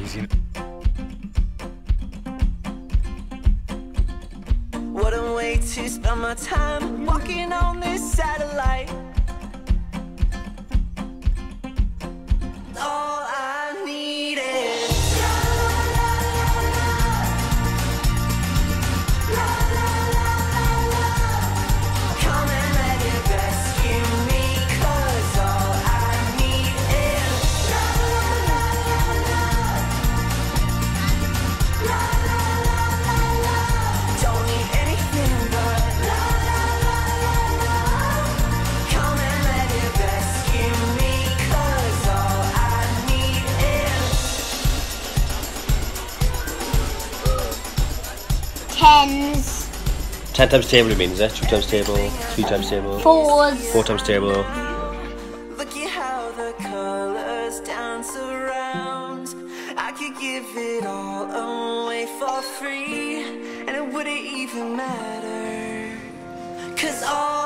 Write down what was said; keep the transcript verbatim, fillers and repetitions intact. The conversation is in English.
easy. What a way to spend my time, walking on this satellite. All I need is come and let it rescue me, 'cause all I need is don't need anything but come and let it rescue me, 'cause all I need is Tens, Ten times table means it. Two times table, three times table, fours, four times table. look at how the colors dance around. I could give it all away for free, and it wouldn't even matter, 'cause all